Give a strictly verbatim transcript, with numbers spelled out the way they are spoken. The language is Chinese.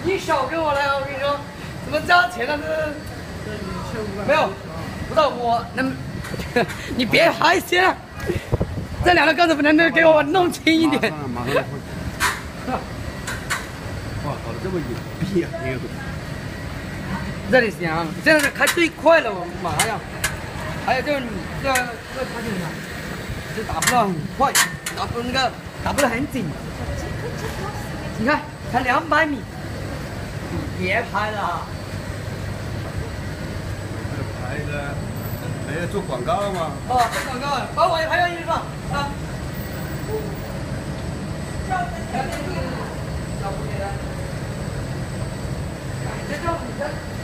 你少给我来，我跟你说，怎么加钱了？这没有，不到我能，你别还行了，这两个杆子不能给我弄轻一点。 马上来，哇，搞得这么隐蔽啊！哎呦， 这里行，现在是开最快了，我马上。还有就是你这这差劲啊，这打不到很快，打不那个打不得很紧。你看才两百米，你别拍了啊！ 这牌子，哎，做广告吗？ 哦，做广告，把我也拍上一个啊。小蝴蝶的，这叫你的。